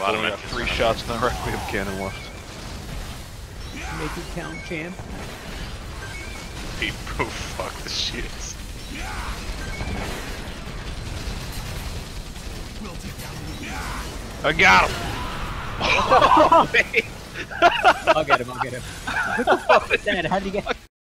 bottom only got 3 shots in the Requiem cannon left. Make it count, champ. Oh fuck the shields. I got him! Oh, I'll get him, I'll get him. What the fuck was that? How did he get...